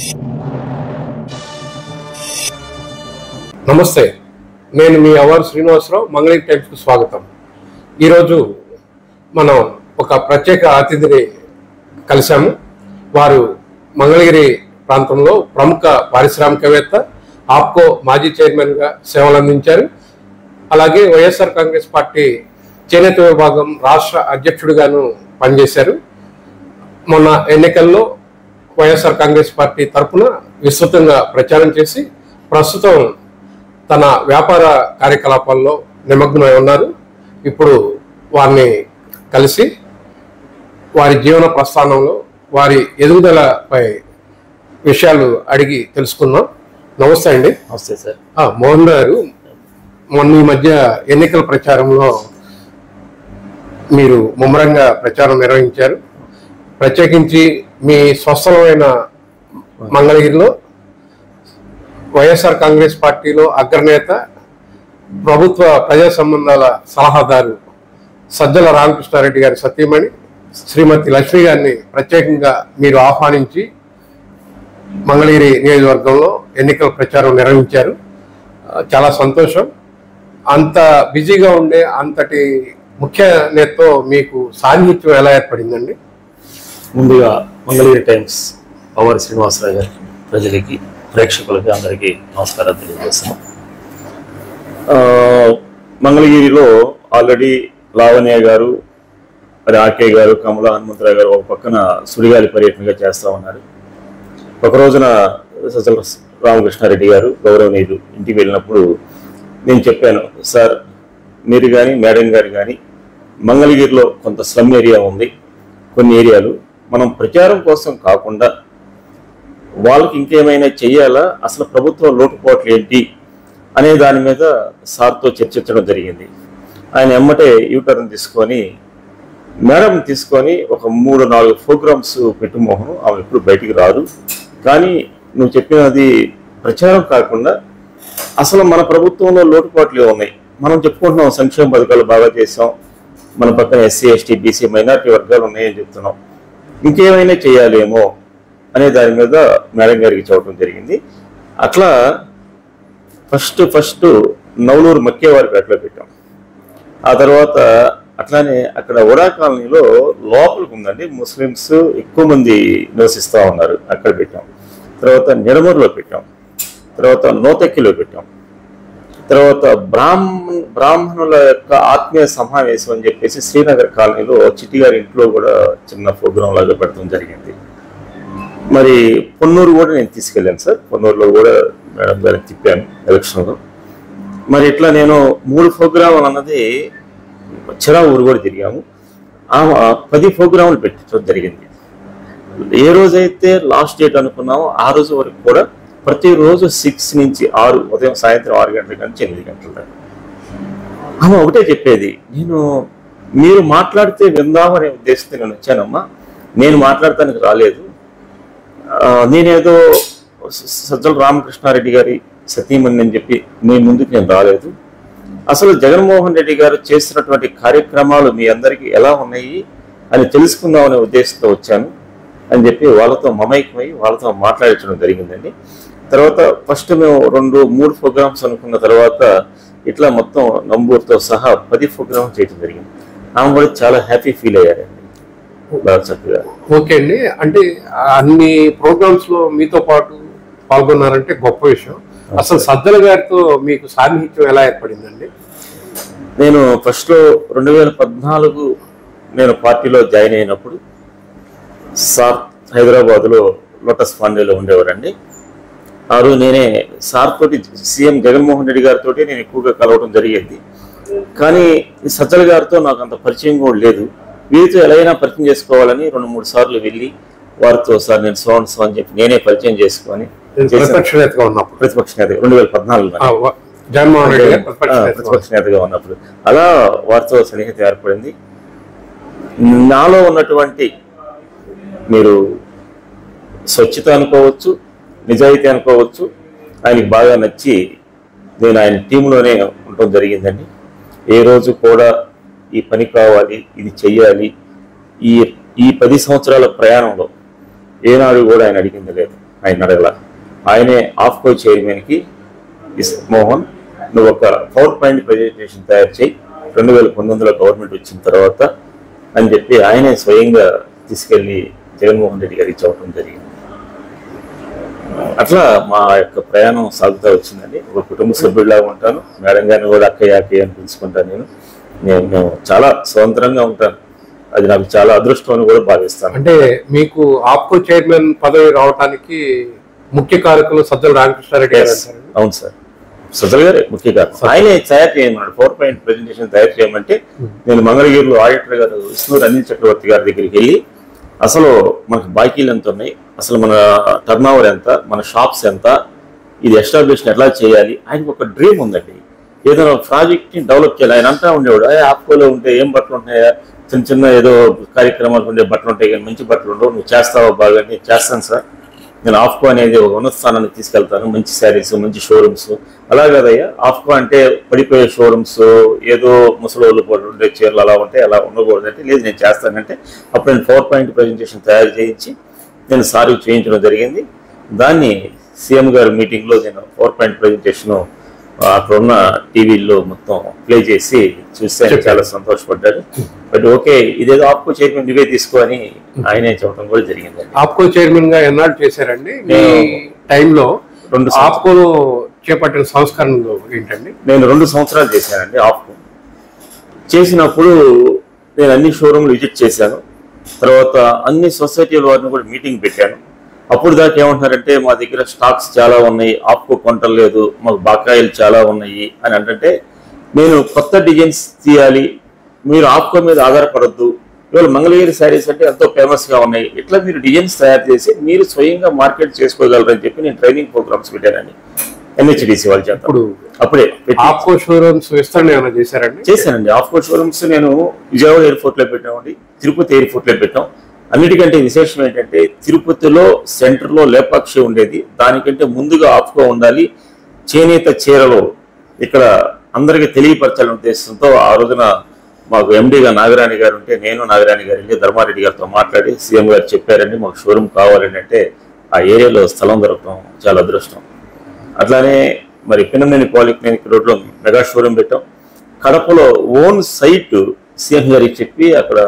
నమస్తే, నేను మీ అవార్ శ్రీనివాసరావు. మంగళగిరి టైమ్స్కు స్వాగతం. ఈరోజు మనం ఒక ప్రత్యేక అతిథిని కలిశాము. వారు మంగళగిరి ప్రాంతంలో ప్రముఖ పారిశ్రామికవేత్త, ఆప్కో మాజీ చైర్మన్గా సేవలు అందించారు. అలాగే వైఎస్ఆర్ కాంగ్రెస్ పార్టీ చేనేత విభాగం రాష్ట్ర అధ్యక్షుడిగాను పనిచేశారు. మొన్న ఎన్నికల్లో వైఎస్ఆర్ కాంగ్రెస్ పార్టీ తరఫున విస్తృతంగా ప్రచారం చేసి ప్రస్తుతం తన వ్యాపార కార్యకలాపాల్లో నిమగ్నమై ఉన్నారు. ఇప్పుడు వారిని కలిసి వారి జీవన ప్రస్థానంలో వారి ఎదుగుదలపై విషయాలు అడిగి తెలుసుకుందాం. నమస్తే అండి. నమస్తే సార్. మోహన్ గారు, మొన్న ఈ మధ్య ఎన్నికల ప్రచారంలో మీరు ముమ్మరంగా ప్రచారం నిర్వహించారు. ప్రత్యేకించి మీ స్వస్థలమైన మంగళగిరిలో వైఎస్ఆర్ కాంగ్రెస్ పార్టీలో అగ్రనేత, ప్రభుత్వ ప్రజా సంబంధాల సలహాదారు సజ్జల రామకృష్ణారెడ్డి గారి సతీమణి శ్రీమతి లక్ష్మి గారిని ప్రత్యేకంగా మీరు ఆహ్వానించి మంగళగిరి నియోజకవర్గంలో ఎన్నికల ప్రచారం నిర్వహించారు. చాలా సంతోషం. అంత బిజీగా ఉండే అంతటి ముఖ్య నేతతో మీకు సాన్నిహిత్యం ఎలా ఏర్పడిందండి? ముందుగా మంగళగిరి టైమ్స్ అవార్ శ్రీనివాసరావు గారి ప్రజలకి, ప్రేక్షకులకి అందరికీ నమస్కారం తెలియజేస్తున్నాం. మంగళగిరిలో ఆల్రెడీ లావణ్య గారు, మరి ఆర్కే గారు, కమల హనుమంతరావు గారు ఒక పక్కన సుడిగాలి పర్యటనగా చేస్తూ ఉన్నారు. ఒక రోజున సజ్జల రామకృష్ణారెడ్డి గారు గౌరవనీయులు ఇంటికి వెళ్ళినప్పుడు నేను చెప్పాను, సార్ మీరు కానీ మేడం గారు కానీ మంగళగిరిలో కొంత స్లమ్ ఏరియా ఉంది, కొన్ని ఏరియాలు మనం ప్రచారం కోసం కాకుండా వాళ్ళకి ఇంకేమైనా చెయ్యాలా, అసలు ప్రభుత్వ లోటుపాట్లు ఏంటి అనే దాని మీద సార్తో చర్చించడం జరిగింది. ఆయన ఎమ్మటే యూటర్న్ తీసుకొని మేడం తీసుకొని ఒక 3-4 ప్రోగ్రామ్స్ పెట్టు మోహన్, ఆమె ఎప్పుడు బయటికి రాదు, కానీ నువ్వు చెప్పినది ప్రచారం కాకుండా అసలు మన ప్రభుత్వంలో లోటుపాట్లు ఉన్నాయి, మనం చెప్పుకుంటున్నాం సంక్షేమ పథకాలు బాగా చేసాం, మన పక్కన ఎస్సీ ఎస్టీ బీసీ మైనారిటీ వర్గాలు ఉన్నాయని చెప్తున్నాం, ఇంకేమైనా చేయాలేమో అనే దాని మీద మేడం గారికి చెప్పడం జరిగింది. అట్లా ఫస్ట్ నవలూరు మక్కేవారిపేటలో పెట్టాం. ఆ తర్వాత అట్లానే అక్కడ ఉడా కాలనీలో లోపలికి ఉందండి, ముస్లిమ్స్ ఎక్కువ మంది నివసిస్తూ ఉన్నారు, అక్కడ పెట్టాం. తర్వాత నిడమూరులో పెట్టాం, తర్వాత నోతెక్కిలో పెట్టాం, తర్వాత బ్రాహ్మణుల యొక్క ఆత్మీయ సమావేశం అని చెప్పేసి శ్రీనగర్ కాలనీలో చిట్టిగారి ఇంట్లో కూడా చిన్న ప్రోగ్రాం లాగా పెట్టడం జరిగింది. మరి పొన్నూరు కూడా నేను తీసుకెళ్ళాను సార్, పొన్నూరులో కూడా మేడం గారికి తిప్పాను ఎలక్షన్లో. మరి ఇట్లా నేను 3 ప్రోగ్రాములు అన్నది చిరా ఊరు కూడా తిరిగాము. 10 ప్రోగ్రాములు పెట్టడం జరిగింది. ఏ రోజైతే లాస్ట్ డేట్ అనుకున్నామో ఆ రోజు వరకు కూడా ప్రతిరోజు 6 నుంచి 6, ఉదయం సాయంత్రం 6 గంటల నుంచి 8 గంటల దాకా ఆమె ఒకటే చెప్పేది, మీరు మాట్లాడితే విందామనే ఉద్దేశంతో నేను వచ్చానమ్మా, నేను మాట్లాడటానికి రాలేదు, నేనేదో సజ్జల రామకృష్ణారెడ్డి గారి సతీమణి అని చెప్పి మీ ముందుకు నేను రాలేదు, అసలు జగన్మోహన్ రెడ్డి గారు చేస్తున్నటువంటి కార్యక్రమాలు మీ అందరికీ ఎలా ఉన్నాయి అని తెలుసుకుందామనే ఉద్దేశంతో వచ్చాను అని చెప్పి వాళ్ళతో మమైకమై వాళ్ళతో మాట్లాడించడం జరిగిందండి. తర్వాత ఫస్ట్ మేము 2-3 ప్రోగ్రామ్స్ అనుకున్న తర్వాత ఇట్లా మొత్తం నంబూరుతో సహా 10 ప్రోగ్రామ్స్ చేయడం జరిగింది. ఆమె కూడా చాలా హ్యాపీ ఫీల్ అయ్యారండి, బాగా చక్కగా. ఓకే అండి, అంటే అన్ని ప్రోగ్రామ్స్ లో మీతో పాటు పాల్గొన్నారంటే గొప్ప విషయం. అసలు సజ్జల గారితో మీకు సాన్నిహిత్యం ఎలా ఏర్పడిందండి? నేను ఫస్ట్లో 2014 నేను పార్టీలో జాయిన్ అయినప్పుడు సార్ హైదరాబాద్లో లోటస్ పాండేలో ఉండేవారండి. ఆ రోజు నేనే సార్ తోటి, సీఎం జగన్మోహన్ రెడ్డి గారితో నేను ఎక్కువగా కలవడం జరిగేది. కానీ సజ్జల గారితో నాకు అంత పరిచయం కూడా లేదు. వీరితో ఎలాగైనా పరిచయం చేసుకోవాలని 2-3 సార్లు వెళ్ళి వారితో సార్ నేను సో అని చెప్పి నేనే పరిచయం చేసుకొని ప్రతిపక్ష నేతగా ఉన్నప్పుడు 2014 జగన్మోహన్ రెడ్డి ప్రతిపక్ష నేతగా ఉన్నప్పుడు అలా వారితో సన్నిహితం ఏర్పడింది. నాలో ఉన్నటువంటి మీరు స్వచ్ఛత అనుకోవచ్చు, నిజాయితీ అనుకోవచ్చు, ఆయనకి బాగా నచ్చి నేను ఆయన టీంలోనే ఉండటం జరిగిందండి. ఏ రోజు కూడా ఈ పని కావాలి, ఇది చెయ్యాలి, ఈ 10 సంవత్సరాల ప్రయాణంలో ఏనాడు కూడా ఆయన అడిగింది లేదు. ఆయన అడగల. ఆయనే ఆఫ్కో చైర్మన్కి మోహన్ నువ్వు ఒక పవర్ పాయింట్ ప్రజెంటేషన్ తయారు చేయి 2019లో గవర్నమెంట్ వచ్చిన తర్వాత అని చెప్పి ఆయనే స్వయంగా తీసుకెళ్లి జగన్మోహన్ రెడ్డి గారికి చెప్పడం జరిగింది. అట్లా మా యొక్క ప్రయాణం సాగుతూ వచ్చిందండి. ఒక కుటుంబ సభ్యుడిలాగా ఉంటాను. మేడం గారిని కూడా అక్కయ్య అని పిలుచుకుంటాను. నేను చాలా స్వతంత్రంగా ఉంటాను. అది నాకు చాలా అదృష్టం అని కూడా భావిస్తాను. అంటే మీకు ఆప్కో చైర్మన్ పదవి రావడానికి ముఖ్య కారకులు సజ్జల రామకృష్ణారెడ్డి గారు. అవును సార్, సజ్జల గారే ముఖ్య కారకులు. ఆయనే తయారు చేయమన్నాడు. పవర్ పాయింట్ ప్రెజెంటేషన్ తయారు చేయమంటే నేను మంగళగిరిలో ఆడిటర్ గారు విష్ణు రంజన్ చక్రవర్తి గారి దగ్గరికి వెళ్ళి అసలు మనకు బాకీలు ఎంత ఉన్నాయి, అసలు మన టర్న్ ఓవర్ ఎంత, మన షాప్స్ ఎంత, ఇది ఎస్టాబ్లిషన్ ఎట్లా చేయాలి, ఆయనకు ఒక డ్రీమ్ ఉందండి. ఏదైనా ప్రాజెక్ట్ని డెవలప్ చేయాలి. ఆయన అంటా ఉండేవాడు ఆప్కోలో ఉంటే ఏం బట్టలు ఉంటాయా, చిన్న చిన్న ఏదో కార్యక్రమాలు ఉండే బట్టలు ఉంటాయి కానీ మంచి బట్టలు ఉండవు, నువ్వు చేస్తావా బాగా. నేను చేస్తాను సార్, నేను ఆఫ్కో అనేది ఒక ఉన్నత స్థానానికి తీసుకెళ్తాను, మంచి శారీస్, మంచి షోరూమ్స్. అలా కదయ్యా, ఆఫ్కో అంటే పడిపోయే షోరూమ్స్, ఏదో ముసలోళ్ళు ఉండే చీరలు అలా ఉంటాయి, అలా ఉండకూడదు అంటే లేదు నేను చేస్తానంటే అప్పుడు నేను పవర్ పాయింట్ ప్రజెంటేషన్ తయారు చేయించి నేను సార్కి చేయించడం జరిగింది. దాన్ని సీఎం గారి మీటింగ్లో నేను పవర్ పాయింట్ ప్రజెంటేషన్ అక్కడ ఉన్న టీవీల్లో మొత్తం ప్లే చేసి చూస్తే ఆయన చాలా సంతోషపడ్డాడు. బట్ ఓకే, ఇదేదో ఆప్కో చైర్మన్ నువ్వే తీసుకో అని ఆయనే చెప్పడం కూడా జరిగింది. ఆప్కో చైర్మన్ గా ఎన్నాళ్ళు చేశారండి మీ టైంలో? ఆప్కోలో చేపట్టిన సంస్కరణలు ఏంటండి? నేను 2 సంవత్సరాలు చేశానండి. ఆప్కో చేసినప్పుడు నేను అన్ని షోరూమ్లు విజిట్ చేశాను. తర్వాత అన్ని సొసైటీల వారిని కూడా మీటింగ్ పెట్టాను. అప్పుడు దాకా ఏమంటున్నారంటే మా దగ్గర స్టాక్స్ చాలా ఉన్నాయి, ఆప్కో కొంటలేదు, మాకు బకాయిలు చాలా ఉన్నాయి అని అంటే నేను కొత్త డిజైన్స్ తీయాలి, మీరు ఆప్కో మీద ఆధారపడద్దు, ఇవాళ మంగళగిరి శారీస్ అంటే ఎంతో ఫేమస్గా ఉన్నాయి, ఇట్లా మీరు డిజైన్స్ తయారు చేసి మీరు స్వయంగా మార్కెట్ చేసుకోగలరని చెప్పి నేను ట్రైనింగ్ ప్రోగ్రామ్స్ పెట్టానండి NHDC వాళ్ళు చేస్తాను. అప్పుడే ఆప్కో షోరూమ్స్ విస్తరణ ఏమైనా చేశారండి? చేశానండి. ఆప్కో షోరూమ్స్ నేను విజయవాడ ఎయిర్పోర్ట్లో పెట్టామండి, తిరుపతి ఎయిర్పోర్ట్లో పెట్టాం. అన్నిటికంటే విశేషం ఏంటంటే తిరుపతిలో సెంటర్లో లేపాక్షి ఉండేది, దానికంటే ముందుగా ఆప్కో ఉండాలి. చేనేత చీరలు ఇక్కడ అందరికీ తెలియపరచాలనే ఉద్దేశంతో ఆ రోజున మాకు ఎండీగా నాగరాణి గారు ఉంటే నేను నాగరాణి గారు వెళ్ళి ధర్మారెడ్డి గారితో మాట్లాడి సీఎం గారు చెప్పారండి మాకు షోరూమ్ కావాలని అంటే ఆ ఏరియాలో స్థలం దొరకడం చాలా అదృష్టం. అట్లానే మరి పిన్నమనేని పాలిటెక్నిక్ రోడ్లో మెగా షోరూమ్ పెట్టాం. కడపలో ఓన్ సైట్ సీఎం గారికి చెప్పి అక్కడ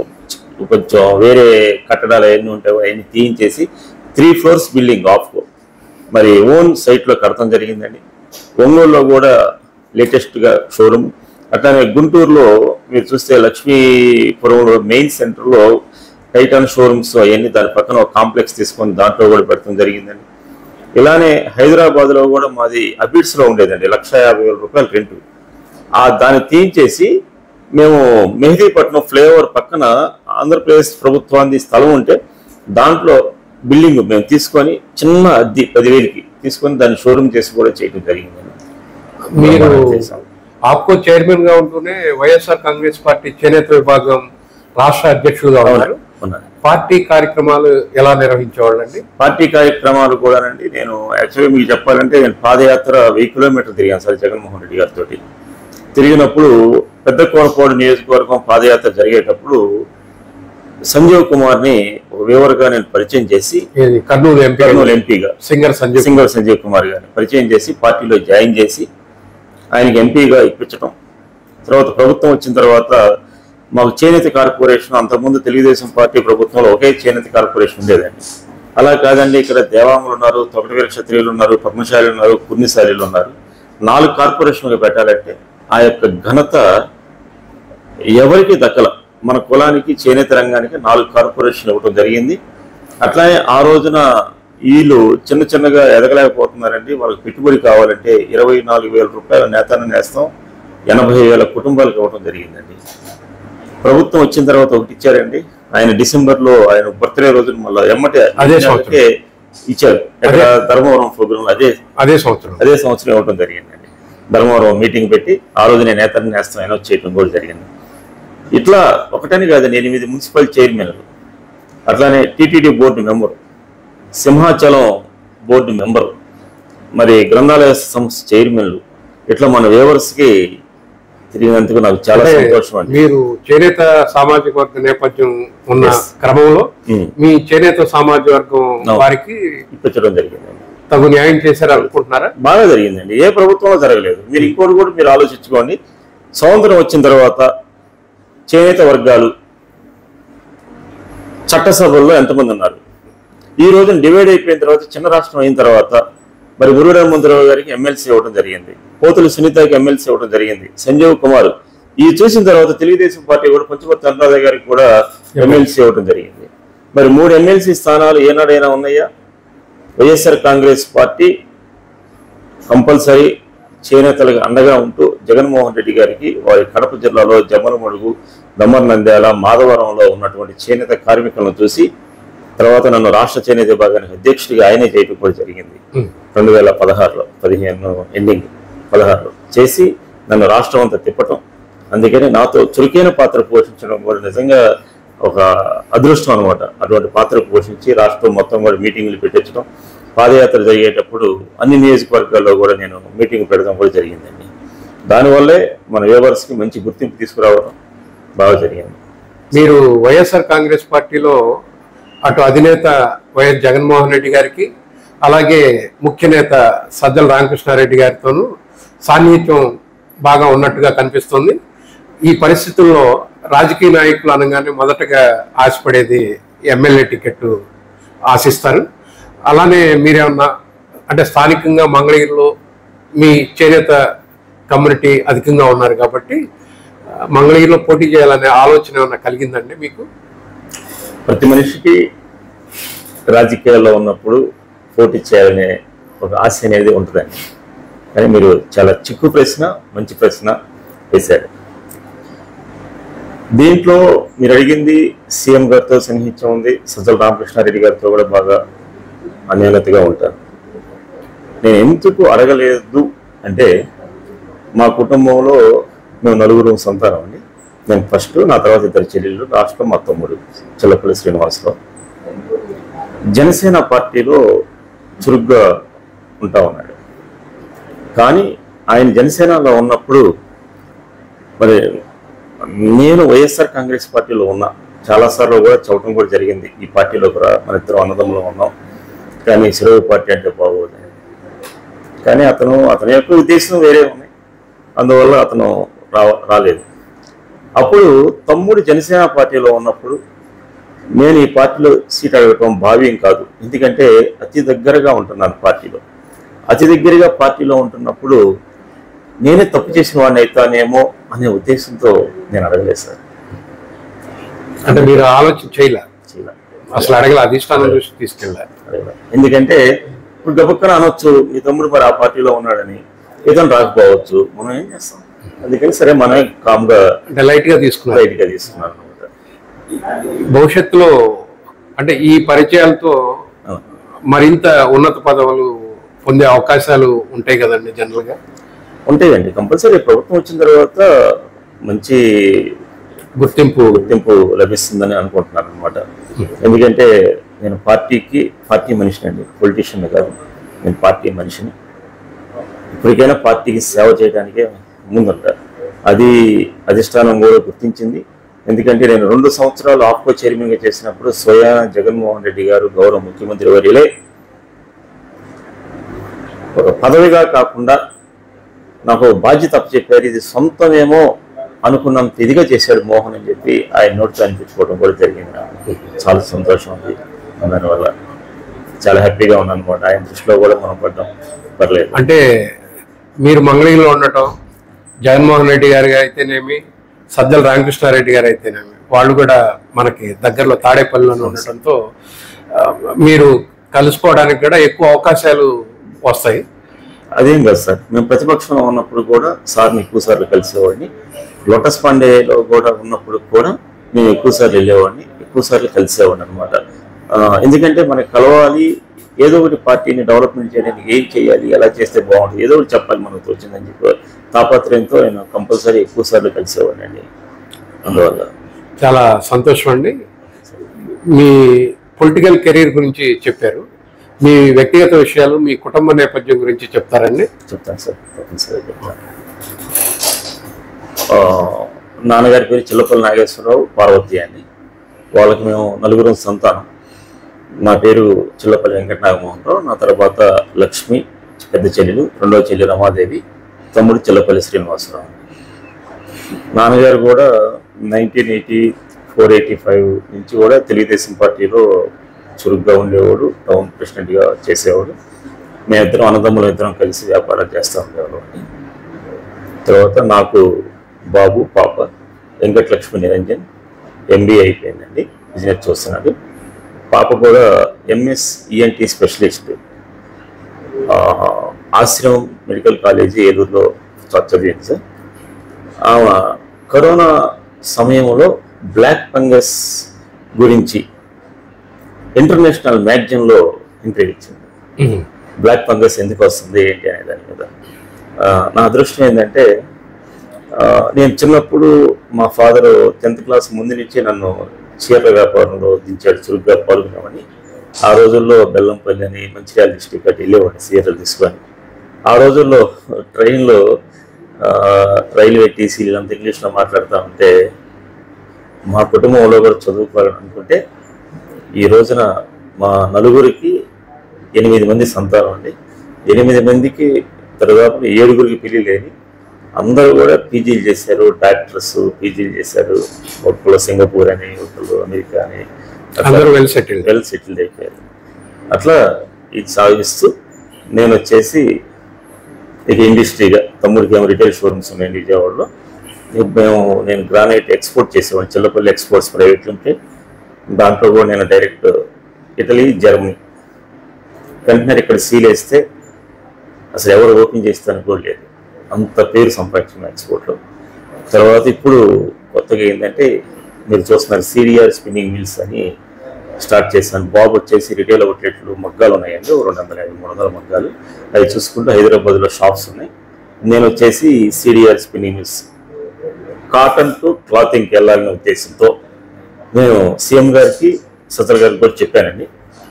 కొంచెం వేరే కట్టడాలు అవన్నీ ఉంటాయి అవన్నీ తీయించేసి 3 floors బిల్డింగ్ ఆఫ్కో మరి ఓన్ సైట్లో కడతాం జరిగిందండి. ఒంగోలులో కూడా లేటెస్ట్గా షోరూమ్. అట్లానే గుంటూరులో మీరు చూస్తే లక్ష్మీపురంలో మెయిన్ సెంటర్లో టైటాన్ షోరూమ్స్ అవన్నీ దాని పక్కన ఒక కాంప్లెక్స్ తీసుకొని దాంట్లో కూడా పెడతాం జరిగిందండి. ఇలానే హైదరాబాద్లో కూడా మాది అబిడ్స్లో ఉండేదండి, 1,50,000 రూపాయలు రెంటు. దాన్ని తీయించేసి మేము మెహదీపట్నం ఫ్లైఓవర్ పక్కన ఆంధ్రప్రదేశ్ ప్రభుత్వానికి స్థలం ఉంటే దాంట్లో బిల్డింగ్ మేము తీసుకొని చిన్న అద్దె 10,000కి తీసుకొని దాన్ని షోరూమ్ చేసి కూడా చేయడం జరిగిందండి. మీరు ఆప్కో చైర్మన్ గా ఉంటూనే వైఎస్ఆర్ కాంగ్రెస్ పార్టీ చేనేత విభాగం రాష్ట్ర అధ్యక్షులుగా ఉన్నారు. పార్టీ కార్యక్రమాలు ఎలా నిర్వహించేవాళ్ళండి? పార్టీ కార్యక్రమాలు కూడానండి నేను యాక్చువల్గా మీకు చెప్పాలంటే నేను పాదయాత్ర 1000 కిలోమీటర్లు తిరిగాను సార్ జగన్మోహన్ రెడ్డి గారితో. తిరిగినప్పుడు పెద్ద కోనపాడు నియోజకవర్గం పాదయాత్ర జరిగేటప్పుడు సంజీవ్ కుమార్ని ఒక వివరగా నేను పరిచయం చేసి కర్నూలు ఎంపీగా సింగర్ సంజీవ్ కుమార్ గారిని పరిచయం చేసి పార్టీలో జాయిన్ చేసి ఆయనకి ఎంపీగా ఇప్పించడం. తర్వాత ప్రభుత్వం వచ్చిన తర్వాత మాకు చేనేత కార్పొరేషన్, అంతకుముందు తెలుగుదేశం పార్టీ ప్రభుత్వంలో ఒకే చేనేత కార్పొరేషన్ ఉండేదండి. అలా కాదండి, ఇక్కడ దేవాంగులు ఉన్నారు, తొగటవీర క్షత్రియులు ఉన్నారు, పద్మశాలీలు ఉన్నారు, కుర్నిశాలీలు ఉన్నారు. 4 కార్పొరేషన్లు పెట్టాలంటే ఆ యొక్క ఘనత ఎవరికి దక్కల. మన కులానికి చేనేత రంగానికి 4 కార్పొరేషన్లు ఇవ్వడం జరిగింది. అట్లానే ఆ రోజున వీళ్ళు చిన్నగా ఎదగలేకపోతున్నారండి, వాళ్ళకి పెట్టుబడి కావాలంటే 24,000 రూపాయల నేస్తాం 80,000 కుటుంబాలకు ఇవ్వడం జరిగిందండి. ప్రభుత్వం వచ్చిన తర్వాత ఒకటి ఇచ్చారండి, ఆయన డిసెంబర్లో ఆయన బర్త్డే రోజున మళ్ళీ ఎమ్మటే ఇచ్చారు. ఎక్కడ ధర్మవరం ప్రోగ్రాంలో అదే సంవత్సరం ఇవ్వడం జరిగిందండి. ధర్మవరం మీటింగ్ పెట్టి ఆ రోజు నేను నేస్తాం అనౌన్స్ చేయడం కూడా జరిగింది. ఇట్లా ఒకటని కాదండి, 8 మున్సిపల్ చైర్మన్లు, అట్లానే TTD board member, Simhachalam board member, మరి గ్రంథాలయ సంస్థ చైర్మన్లు, ఇట్లా మన వేవర్స్కి తిరిగినందుకు నాకు చాలా సంతోషం అండి. మీరు చేనేత సామాజిక వర్గ నేపథ్యం ఉన్న క్రమంలో మీ చేనేత సామాజిక వర్గం వారికి ఇప్పించడం జరిగిందండి. తగు న్యాయం చేశారు అనుకుంటున్నారా? బాగా జరిగిందండి. ఏ ప్రభుత్వంలో జరగలేదు. మీరు ఇంకోటి కూడా మీరు ఆలోచించుకోండి. స్వాతంత్రం వచ్చిన తర్వాత చేనేత వర్గాలు చట్టసభల్లో ఎంతమంది ఉన్నారు? ఈ రోజున డివైడ్ అయిపోయిన తర్వాత చిన్న రాష్ట్రం అయిన తర్వాత మరి గురువు హనుమంతరావు గారికి ఎమ్మెల్సీ ఇవ్వడం జరిగింది, పోతులు సునీతకి ఎమ్మెల్సీ ఇవ్వడం జరిగింది, సంజీవ్ కుమార్ ఇది చూసిన తర్వాత తెలుగుదేశం పార్టీ కూడా పంచమర్తి అనురాధ గారికి కూడా ఎమ్మెల్సీ ఇవ్వడం జరిగింది. మరి 3 ఎమ్మెల్సీ స్థానాలు ఏనాడైనా ఉన్నాయా? వైఎస్ఆర్ కాంగ్రెస్ పార్టీ కంపల్సరీ చేనేతలకు అండగా ఉంటూ జగన్మోహన్ రెడ్డి గారికి వారి కడప జిల్లాలో జమ్మలమడుగు, దమ్మర్ నంద్యాల, మాధవరంలో ఉన్నటువంటి చేనేత కార్మికులను చూసి తర్వాత నన్ను రాష్ట్ర చేనేత విభాగానికి అధ్యక్షుడిగా ఆయనే చేయడం కూడా జరిగింది. 2016లో 15 ఎండింగ్ 16లో చేసి నన్ను రాష్ట్రం అంతా తిప్పటం. అందుకని నాతో చురుకైన పాత్ర పోషించడం కూడా నిజంగా ఒక అదృష్టం అనమాట. అటువంటి పాత్ర పోషించి రాష్ట్రం మొత్తం కూడా మీటింగ్లు పెట్టించడం, పాదయాత్ర జరిగేటప్పుడు అన్ని నియోజకవర్గాల్లో కూడా నేను మీటింగ్ పెడడం కూడా జరిగిందండి. దానివల్లే మన వ్యూవర్స్కి మంచి గుర్తింపు తీసుకురావడం బాగా జరిగింది. మీరు వైఎస్ఆర్ కాంగ్రెస్ పార్టీలో అటు అధినేత వైఎస్ జగన్మోహన్ రెడ్డి గారికి అలాగే ముఖ్య నేత సజ్జల రామకృష్ణారెడ్డి గారితోనూ సాన్నిహిత్యం బాగా ఉన్నట్టుగా కనిపిస్తుంది. ఈ పరిస్థితుల్లో రాజకీయ నాయకులు అనగానే మొదటగా ఆశపడేది ఎమ్మెల్యే టికెట్ ఆశిస్తారు. అలానే మీరేమన్నా అంటే స్థానికంగా మంగళగిరిలో మీ చేనేత కమ్యూనిటీ అధికంగా ఉన్నారు కాబట్టి మంగళగిరిలో పోటీ చేయాలనే ఆలోచన ఏమన్నా కలిగిందండి మీకు? ప్రతి మనిషికి రాజకీయాల్లో ఉన్నప్పుడు పోటీ చేయాలనే ఒక ఆశ అనేది ఉంటుందండి. కానీ మీరు చాలా చిక్కు ప్రశ్న, మంచి ప్రశ్న వేశారు. దీంట్లో మీరు అడిగింది సీఎం గారితో సన్నిహిత్యం ఉంది, సజ్జల రామకృష్ణారెడ్డి గారితో కూడా బాగా అన్యోన్యతగా ఉంటారు. నేను ఎందుకు అడగలేదు అంటే మా కుటుంబంలో మేము 4 సంతానం అండి. నేను ఫస్ట్, నా తర్వాత 2 చెల్లెళ్ళు, లాస్ట్లో మా తమ్ముడు చిల్లపల్లి శ్రీనివాసరావు. జనసేన పార్టీలో చురుగ్గా ఉంటా ఉన్నాడు. కానీ ఆయన జనసేనలో ఉన్నప్పుడు మరి నేను వైఎస్ఆర్ కాంగ్రెస్ పార్టీలో ఉన్నా చాలాసార్లు కూడా చెప్పడం కూడా జరిగింది. ఈ పార్టీలో కూడా మన ఇద్దరు అన్నదమ్ములు ఉన్నాం, కానీ సిరవి పార్టీ అంటే బాగోదు. కానీ అతని యొక్క ఉద్దేశం వేరే ఉన్నాయి, అందువల్ల అతను రాలేదు. అప్పుడు తమ్ముడు జనసేన పార్టీలో ఉన్నప్పుడు నేను ఈ పార్టీలో సీట్ అడగటం భావ్యం కాదు. ఎందుకంటే అతి దగ్గరగా ఉంటున్నాను పార్టీలో. అతి దగ్గరగా పార్టీలో ఉంటున్నప్పుడు నేనే తప్పు చేసిన వాడిని అవుతానేమో అనే ఉద్దేశంతో నేను అడగలేదు సార్. అంటే మీరు ఆలోచన చేయలే, అసలు అడగల, అధిష్టానం దృష్టి తీసుకెళ్ళారు. ఎందుకంటే ఇప్పుడు గబక్కన అనొచ్చు మీ తమ్ముడు మరి ఆ పార్టీలో ఉన్నాడని, ఏదైనా రాకపోవచ్చు, మనం ఏం చేస్తాం. అందుకని సరే మనమే కామ్గా లైట్ గా తీసుకున్నాను అనమాట. భవిష్యత్తులో అంటే ఈ పరిచయాలతో మరింత ఉన్నత పదవులు పొందే అవకాశాలు ఉంటాయి కదండి? జనరల్ గా ఉంటాయండి, కంపల్సరీ. ప్రభుత్వం వచ్చిన తర్వాత మంచి గుర్తింపు లభిస్తుందని అనుకుంటున్నాను అనమాట. ఎందుకంటే నేను పార్టీ మనిషిని అండి, పొలిటీషియన్ కాదు. నేను పార్టీ మనిషిని. ఇప్పటికైనా పార్టీకి సేవ చేయడానికే ముందుంటారు. అది అధిష్టానం కూడా గుర్తించింది. ఎందుకంటే నేను 2 సంవత్సరాలు ఆప్కో చైర్మన్గా చేసినప్పుడు స్వయాన జగన్మోహన్ రెడ్డి గారు గౌరవ ముఖ్యమంత్రి వర్యులే ఒక పదవిగా కాకుండా నాకు బాధ్యత అప్పచెప్పారు. ఇది సొంతమేమో అనుకున్నంత ఇదిగా చేశాడు మోహన్ అని చెప్పి ఆయన నోటితో అనిపించుకోవడం కూడా జరిగింది. చాలా సంతోషం ఉంది. దానివల్ల చాలా హ్యాపీగా ఉన్నాను అనమాట. ఆయన దృష్టిలో కూడా మనం పడ్డాం, పర్లేదు. అంటే మీరు మంగళగిరిలో ఉండటం, జగన్మోహన్ రెడ్డి గారు అయితేనేమి, సజ్జల రామకృష్ణారెడ్డి గారు అయితేనేమి, వాళ్ళు కూడా మనకి దగ్గరలో తాడేపల్లిలో ఉండటంతో మీరు కలుసుకోవడానికి కూడా ఎక్కువ అవకాశాలు వస్తాయి. అదేం కాదు సార్, మేము ప్రతిపక్షంలో ఉన్నప్పుడు కూడా సార్ని ఎక్కువసార్లు కలిసేవాడిని. లోటస్ పాండేలో కూడా ఉన్నప్పుడు కూడా నేను ఎక్కువసార్లు వెళ్ళేవాడిని, ఎక్కువసార్లు కలిసేవాడిని అనమాట. ఎందుకంటే మనకి కలవాలి, ఏదో ఒకటి పార్టీని డెవలప్మెంట్ చేయడానికి ఏం చేయాలి, ఎలా చేస్తే బాగుంటుంది, ఏదో ఒకటి చెప్పాలి మనకు వచ్చిందని చెప్పి తాపత్రయంతో నేను కంపల్సరీ ఎక్కువసార్లు కలిసేవాడిని అండి. అందువల్ల చాలా సంతోషం అండి. మీ పొలిటికల్ కెరీర్ గురించి చెప్పారు, మీ వ్యక్తిగత విషయాలు, మీ కుటుంబ నేపథ్యం గురించి చెప్తారండి? చెప్తాను సార్, తప్పనిసరిగా చెప్తాను. నాన్నగారి పేరు చిల్లపల్లి నాగేశ్వరరావు, పార్వతి అని. వాళ్ళకి మేము నలుగురం సంతానం. నా పేరు చిల్లపల్లి వెంకట నాగమోహన్ రావు, నా తర్వాత లక్ష్మి పెద్ద చెల్లెలు, రెండవ చెల్లి రమాదేవి, తమ్ముడు చిల్లపల్లి శ్రీనివాసరావు. నాన్నగారు కూడా 1984-85 నుంచి కూడా తెలుగుదేశం పార్టీలో చురుగ్గా ఉండేవాడు, టౌన్ ప్రెసిడెంట్గా చేసేవాడు. మేమిద్దరం అన్నదమ్ములు ఇద్దరం కలిసి వ్యాపారం చేస్తూ ఉండేవాడు. తర్వాత నాకు బాబు, పాప వెంకటలక్ష్మి నిరంజన్, MBA అయిపోయిందండి, బిజినెస్ చూస్తున్నాడు. పాప కూడా MS ENT specialist, Ashramam medical college ఏలూరులో చదివింది సార్. ఆమె కరోనా సమయంలో బ్లాక్ ఫంగస్ గురించి ఇంటర్నేషనల్ మ్యాగజైన్లో ఇంటర్వ్యూ ఇచ్చింది. బ్లాక్ ఫంగస్ ఎందుకు వస్తుంది ఏంటి అనే దాని మీద. నా అదృష్టం ఏంటంటే నేను చిన్నప్పుడు మా ఫాదర్ 10th క్లాస్ ముందు నుంచి నన్ను చీరల వ్యాపారంలో దించాడు, చురుగ్గా పాల్గొన్నామని. ఆ రోజుల్లో బెల్లంపల్లి అని మంచిర్యాల డిస్ట్రిక్ట్ అటు వెళ్ళేవాడిని చీరలు తీసుకొని. ఆ రోజుల్లో ట్రైన్లో రైల్వే టీసీలు అంత ఇంగ్లీష్లో మాట్లాడుతూ ఉంటే మా కుటుంబంలో కూడా చదువుకోవాలని అనుకుంటే ఈ రోజున మా నలుగురికి 8 మంది సంతానం అండి. 8 మందికి దాదాపు 7గురికి పెళ్లి లేని అందరూ కూడా పీజీలు చేశారు, డాక్టర్స్ పీజీలు చేశారు. ఒకళ్ళు సింగపూర్ అని, ఒకళ్ళు అమెరికా అని, వెల్ సెటిల్డ్ అయిపోయారు. అట్లా ఇది సాగిస్తూ నేను వచ్చేసి ఇక ఇండస్ట్రీగా, తమ్ముడికి ఏమో రిటైల్ షోరూమ్స్ ఉన్నాయండి విజయవాడలో. నేను గ్రానైట్ ఎక్స్పోర్ట్ చేసేవాడిని, చిల్లపల్లి ఎక్స్పోర్ట్స్ ప్రైవేట్ లిమిటెడ్. దాంట్లో కూడా నేను డైరెక్ట్ ఇటలీ, జర్మనీ కంటైనర్ ఇక్కడ సీల్ వేస్తే అసలు ఎవరు ఓపెన్ చేస్తాను కూడా లేదు, అంత పేరు సంపాదించుకున్నాను ఎక్స్పోర్ట్లో. తర్వాత ఇప్పుడు కొత్తగా ఏంటంటే మీరు చూస్తున్నారు CDR స్పిన్నింగ్ మిల్స్ అని స్టార్ట్ చేశాను. బాబు వచ్చేసి రిటైల్ అవుట్లెట్లు మగ్గాలు ఉన్నాయండి, 250-300 మగ్గాలు. అవి చూసుకుంటూ హైదరాబాద్లో షాప్స్ ఉన్నాయి. నేను వచ్చేసి CDR spinning mills cotton to క్లాతింగ్కి వెళ్ళాలనే ఉద్దేశంతో నేను సీఎం గారికి, సజ్జల గారికి కూడా చెప్పానండి.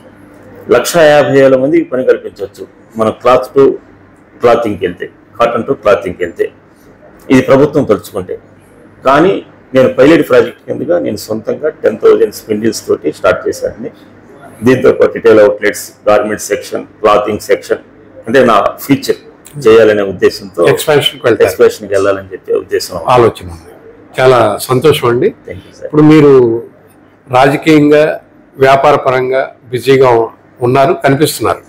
150,000 మందికి పని కల్పించవచ్చు మనం క్లాత్ టు క్లాతింగ్కి వెళ్తే, కాటన్ టు క్లాతింగ్కి వెళ్తే, ఇది ప్రభుత్వం తలుచుకుంటే. కానీ నేను పైలట్ ప్రాజెక్ట్ కిందగా నేను సొంతంగా 10,000 స్పిన్డిల్స్ తోటి స్టార్ట్ చేశానండి. దీంతో పాటు retail outlets, garment section, clothing section, అంటే నా ఫ్యూచర్ చేయాలనే ఉద్దేశంతో ఎక్స్పాన్షన్కి వెళ్ళాలని చెప్పే ఉద్దేశం, ఆలోచన. చాలా సంతోషం అండి. ఇప్పుడు మీరు రాజకీయంగా, వ్యాపార పరంగా బిజీగా ఉన్నారు, కనిపిస్తున్నారు.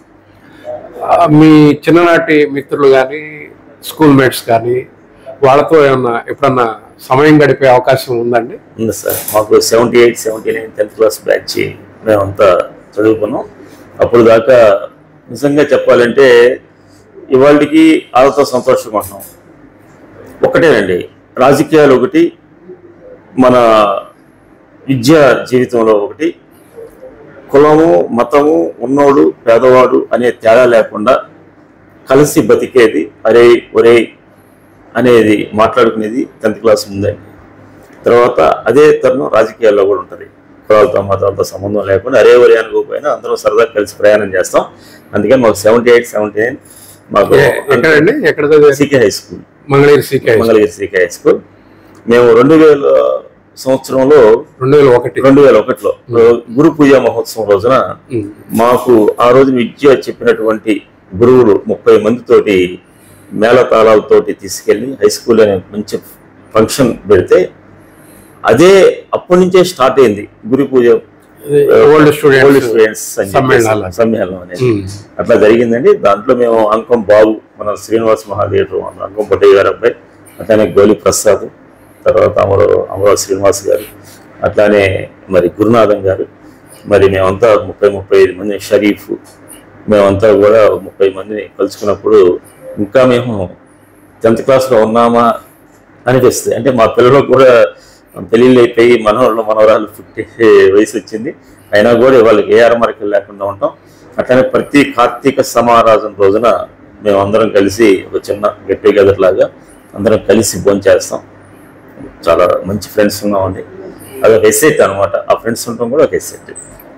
మీ చిన్ననాటి మిత్రులు కానీ, స్కూల్ మేట్స్ కానీ, వాళ్ళతో ఏమన్నా ఎప్పుడన్నా సమయం గడిపే అవకాశం ఉందండి? ఉంది సార్. మాకు 78-79 10th క్లాస్ బ్యాచ్ మేమంతా చదువుకున్నాం. అప్పుడు దాకా నిజంగా చెప్పాలంటే ఇవాళకి వాళ్ళతో సంతోషంగా ఉంటున్నాం. ఒకటేనండి, రాజకీయాలు ఒకటి, మన విద్యా జీవితంలో ఒకటి, కులము, మతము, ఉన్నోడు, పేదవాడు అనే తేడా లేకుండా కలిసి బతికేది, అరే ఒరే అనేది మాట్లాడుకునేది 10th క్లాస్ ముందండి. తర్వాత అదే తరుణం రాజకీయాల్లో కూడా ఉంటుంది. కులాలతో, మతాలతో సంబంధం లేకుండా అరే ఒరే అనుకోకపోయినా అందరం సరదా కలిసి ప్రయాణం చేస్తాం. అందుకని మాకు 78-79 మాకు CK high school, Mangalagiri CK high school. మేము 2000 సంవత్సరంలో 2001లో గురు పూజ మహోత్సవం రోజున మాకు ఆ రోజున విద్య చెప్పినటువంటి గురువులు 30 మందితోటి మేళతాళాలతోటి తీసుకెళ్లి హై స్కూల్ అనే మంచి ఫంక్షన్ పెడితే అదే అప్పటి నుంచే స్టార్ట్ అయింది గురు పూజ ఓల్డ్ స్టూడెంట్స్ సమ్మేళనం అనేది. అట్లా జరిగిందండి. దాంట్లో మేము అంకం బాబు, మన శ్రీనివాస్ మహాదేవుడు, అంకం పట్టయ్య గారు అబ్బాయి, అట్లానే గోలి ప్రసాద్, తర్వాత అమరావతి శ్రీనివాస్ గారు, అట్లానే మరి గురునాథం గారు, మరి మేమంతా 30-35 మంది, షరీఫ్, మేమంతా కూడా 30 మందిని కలుసుకున్నప్పుడు ఇంకా మేము 10th క్లాస్లో ఉన్నామా అనిపిస్తుంది. అంటే మా పిల్లలకు కూడా పెళ్ళిళ్ళు అయిపోయి మనవరాలు 50 వయసు వచ్చింది, అయినా కూడా వాళ్ళకి ఏ అరమరికలు లేకుండా ఉంటాం. అట్లనే ప్రతి కార్తీక సమారాధన రోజున మేమందరం కలిసి ఒక చిన్న గెట్ టుగెదర్ లాగా అందరం కలిసి భోంచేస్తాం. చాలా మంచి ఫ్రెండ్స్ ఉన్నామండి. అదొక ఎస్సెట్ అనమాట. ఆ ఫ్రెండ్స్ ఉండటం కూడా ఒక ఎస్సెట్.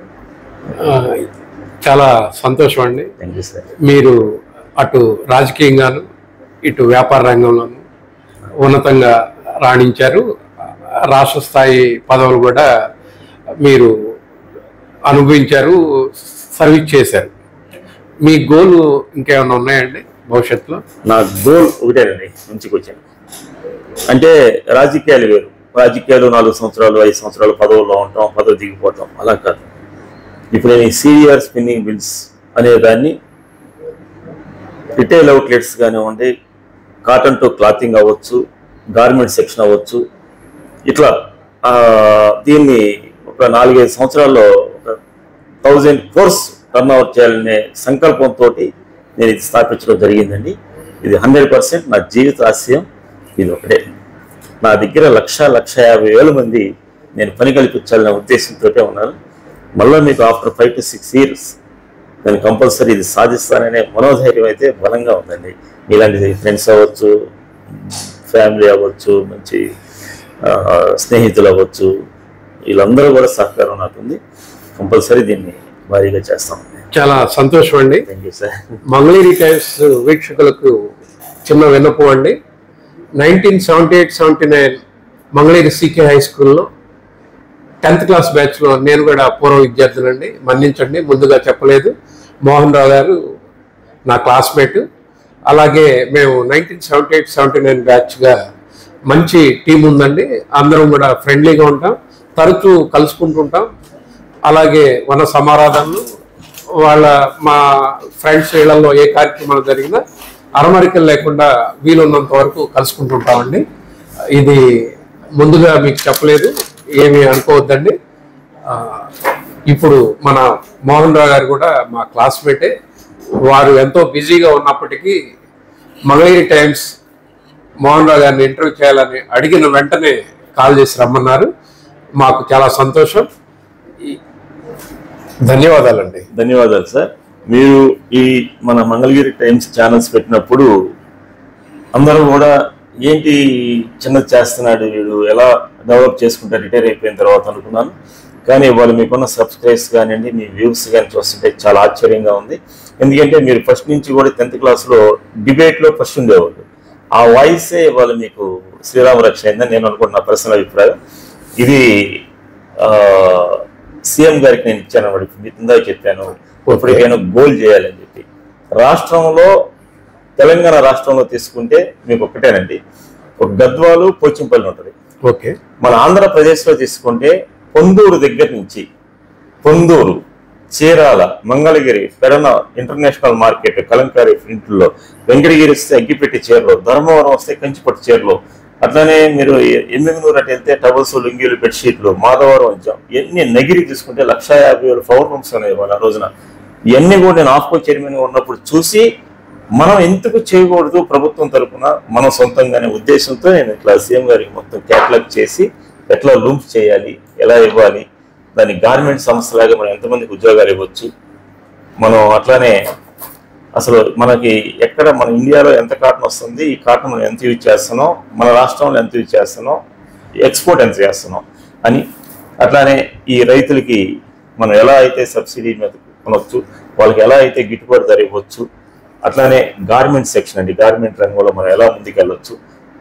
చాలా సంతోషం అండి. Thank you sir. మీరు అటు రాజకీయంగాను, ఇటు వ్యాపార రంగంలోను ఉన్నతంగా రాణించారు. రాష్ట్ర స్థాయి పదవులు కూడా మీరు అనుభవించారు, సర్వీస్ చేశారు. మీ గోల్ ఇంకేమైనా ఉన్నాయండి భవిష్యత్తులో? నా గోల్ ఒకటేనండి, మంచిగా వచ్చాను అంటే రాజకీయాలు వేరు. రాజకీయాలు 4 సంవత్సరాలు 5 సంవత్సరాలు పదవుల్లో ఉంటాం, పదవి దిగిపోతాం, అలా కాదు. ఇప్పుడు నేను సీనియర్ స్పిన్నింగ్ మిల్స్ అనే దాన్ని రిటైల్ అవుట్లెట్స్ కానివ్వండి, కాటన్ టు క్లాతింగ్ అవ్వచ్చు, గార్మెంట్ సెక్షన్ అవ్వచ్చు, ఇట్లా దీన్ని ఒక 4-5 సంవత్సరాల్లో ఒక 1000 crores టర్న్ ఓవర్ చేయాలనే సంకల్పంతో నేను ఇది స్థాపించడం జరిగిందండి. ఇది 100% నా జీవిత ఆశయం. ఇది ఒకటే. నా దగ్గర 1,50,000 మంది నేను పని కల్పించాలనే ఉద్దేశంతో ఉన్నాను. మళ్ళీ మీకు ఆఫ్టర్ 5 to 6 years నేను కంపల్సరీ ఇది సాధిస్తాననే మనోధైర్యం అయితే బలంగా ఉందండి. ఇలాంటి ఫ్రెండ్స్ అవ్వచ్చు, ఫ్యామిలీ అవ్వచ్చు, మంచి స్నేహితులు అవ్వచ్చు, వీళ్ళందరూ కూడా సహకారం నాకుంది. కంపల్సరీ దీన్ని భారీగా చేస్తాం. చాలా సంతోషం అండి. Thank you sir. Mangalagiri Times వీక్షకులకు చిన్న విన్నపం అండి. 1978-79 మంగళగిరి సికే హై స్కూల్లో 10th క్లాస్ బ్యాచ్లో నేను కూడా పూర్వ విద్యార్థులండి, మన్నించండి, ముందుగా చెప్పలేదు. మోహన్ రావు గారు నా క్లాస్మేట్. అలాగే మేము 1978-79 బ్యాచ్గా మంచి టీం ఉందండి. అందరం కూడా ఫ్రెండ్లీగా ఉంటాం, తరచూ కలుసుకుంటుంటాం. అలాగే వన సమారాధనలు, మా ఫ్రెండ్స్ ఇళ్లలో ఏ కార్యక్రమాలు జరిగినా అరమరికలు లేకుండా వీలున్నంత వరకు కలుసుకుంటుంటామండి. ఇది ముందుగా మీకు చెప్పలేదు, ఏమీ అనుకోవద్దండి. ఇప్పుడు మన మోహన్ రావు గారు కూడా మా క్లాస్మేటే. వారు ఎంతో బిజీగా ఉన్నప్పటికీ మంగళగిరి టైమ్స్ మోహన్ రావు గారిని ఇంటర్వ్యూ చేయాలని అడిగిన వెంటనే కాల్ చేసి రమ్మన్నారు. మాకు చాలా సంతోషం. ధన్యవాదాలండి. ధన్యవాదాలు సార్. మీరు ఈ మన మంగళగిరి టైమ్స్ ఛానల్స్ పెట్టినప్పుడు అందరూ కూడా ఏంటి చిన్నది చేస్తున్నాడు వీడు, ఎలా డెవలప్ చేసుకుంటారు రిటైర్ అయిపోయిన తర్వాత అనుకున్నాను. కానీ వాళ్ళు మీకున్న సబ్స్క్రైబ్స్ కానివ్వండి, మీ వ్యూస్ కానీ చూస్తుంటే చాలా ఆశ్చర్యంగా ఉంది. ఎందుకంటే మీరు ఫస్ట్ నుంచి కూడా 10th క్లాస్లో డిబేట్లో ఫస్ట్ ఉండేవాళ్ళు. ఆ వాయిసే వాళ్ళు మీకు శ్రీరామ రక్ష అయిందని నేను అనుకుంటున్నా, పర్సనల్ అభిప్రాయం. ఇది సీఎం గారికి నేను ఇచ్చాను అన్నమాట. మీకు ఇందాక చెప్పాను ఇప్పటికైనా గోల్ చేయాలని చెప్పి. రాష్ట్రంలో తెలంగాణ రాష్ట్రంలో తీసుకుంటే మీకు ఒక్కటేనండి, ఒక గద్వాలు పోచంపల్లి ఉంటుంది. ఓకే. మన ఆంధ్రప్రదేశ్లో తీసుకుంటే పొందూరు దగ్గర నుంచి పొందూరు, చీరాల, మంగళగిరి, పెడన ఇంటర్నేషనల్ మార్కెట్, కలంకారీ ఇంట్లో, వెంకటగిరి వస్తే అగ్గిపెట్టి చీరలో, ధర్మవరం వస్తే కంచిపట్టు చీరలో, అట్లానే మీరు ఎమ్మిగనూరు అటు వెళ్తే టవల్స్, లుంగీలు, బెడ్షీట్లు, మాధవరం వచ్చాం. ఇవన్నీ నగిరి తీసుకుంటే 1,50,000 పవర్ రూమ్స్ అనేవి వాళ్ళ రోజున. ఇవన్నీ కూడా నేను ఆఫ్కో చైర్మన్గా ఉన్నప్పుడు చూసి మనం ఎందుకు చేయకూడదు ప్రభుత్వం తరఫున మనం సొంతంగానే ఉద్దేశంతో నేను ఇట్లా సీఎం గారికి మొత్తం క్యాటలాగ్ చేసి ఎట్లా లూమ్స్ చేయాలి, ఎలా ఇవ్వాలి, దాని గార్మెంట్ సంస్థలాగా మనం ఎంతమందికి ఉద్యోగాలు ఇవ్వచ్చు, మనం అట్లానే అసలు మనకి ఎక్కడ మన ఇండియాలో ఎంత కాటన్ వస్తుంది, ఈ కాటన్ మనం ఎంత యూజ్ చేస్తున్నాం, మన రాష్ట్రంలో ఎంత యూజ్ చేస్తున్నాం, ఎక్స్పోర్ట్ ఎంత చేస్తున్నాం అని, అట్లానే ఈ రైతులకి మనం ఎలా అయితే సబ్సిడీ మీద కొనవచ్చు, వాళ్ళకి ఎలా అయితే గిట్టుబాటు ధర ఇవ్వచ్చు, అట్లానే గార్మెంట్ సెక్షన్ అండి, గార్మెంట్ రంగంలో మనం ఎలా ముందుకెళ్ళొచ్చు.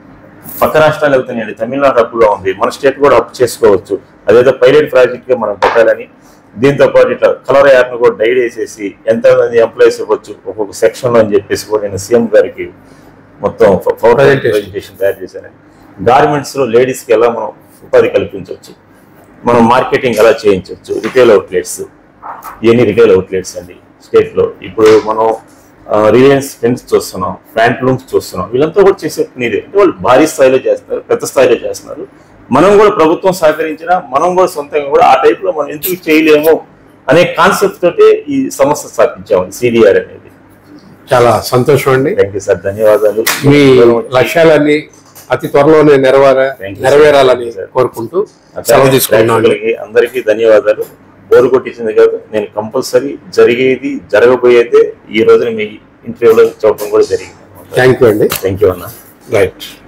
పక్క రాష్ట్రాలు వెళ్తున్నాయండి, తమిళనాడు అప్పుగా ఉంది, మన స్టేట్ కూడా అప్పు చేసుకోవచ్చు. అదేదో పైలట్ ప్రాజెక్ట్గా మనం పెట్టాలని, దీంతో పాటు ఇట్లా కలర్ యాప్ను కూడా డైడ్ వేసేసి ఎంతమంది ఎంప్లాయీస్ ఇవ్వచ్చు ఒక్కొక్క సెక్షన్లో అని చెప్పేసి కూడా నేను సీఎం గారికి మొత్తం ప్రెజెంటేషన్ తయారు చేశాను. గార్మెంట్స్లో లేడీస్కి ఎలా మనం ఉపాధి కల్పించవచ్చు, మనం మార్కెటింగ్ ఎలా చేయించవచ్చు, రిటైల్ అవుట్లెట్స్, ఇవన్నీ రిటైల్ అవుట్లెట్స్ అండి స్టేట్లో. ఇప్పుడు మనం రిలయన్స్ ట్రెండ్స్ చూస్తున్నాం, ఫ్యాంట్లూమ్స్ చూస్తున్నాం, వీళ్ళంతా కూడా చేసే నీదే అంటే వాళ్ళు భారీ స్థాయిలో చేస్తారు, పెద్ద స్థాయిలో చేస్తున్నారు. మనం కూడా ప్రభుత్వం సహకరించినా మనం కూడా సొంతంగా కూడా ఆ టైప్లో మనం ఎందుకు చేయలేము అనే కాన్సెప్ట్ తోటి ఈ సంస్థ స్థాపించాము సిడిఆర్ అనేది. చాలా సంతోషం అండి. థ్యాంక్ యూ సార్, ధన్యవాదాలు. మీ లక్ష్యాలన్నీ అతి త్వరలోనే నెరవేరాలని కోరుకుంటూ సెలవు తీసుకున్నాను. అందరికీ ధన్యవాదాలు. బోరు కొట్టించింది కాదు, నేను కంపల్సరీ జరిగేది జరగబోయేదే ఈ రోజున మీ ఇంటర్వ్యూలో చూడటం కూడా జరిగింది. థ్యాంక్ యూ అండి. థ్యాంక్ యూ అన్న. రైట్.